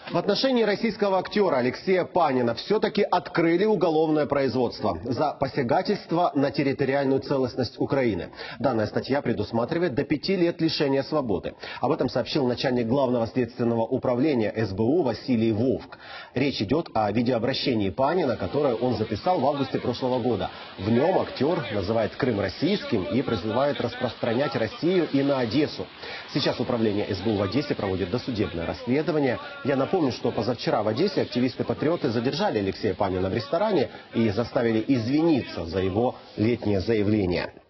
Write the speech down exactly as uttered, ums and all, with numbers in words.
В отношении российского актера Алексея Панина все-таки открыли уголовное производство за посягательство на территориальную целостность Украины. Данная статья предусматривает до пяти лет лишения свободы. Об этом сообщил начальник главного следственного управления эс бэ у Василий Вовк. Речь идет о видеообращении Панина, которое он записал в августе прошлого года. В нем актер называет Крым российским и призывает распространять Россию и на Одессу. Сейчас управление эс бэ у в Одессе проводит досудебное расследование. Я напомню, Помню, что позавчера в Одессе активисты-патриоты задержали Алексея Панина в ресторане и заставили извиниться за его летнее заявление.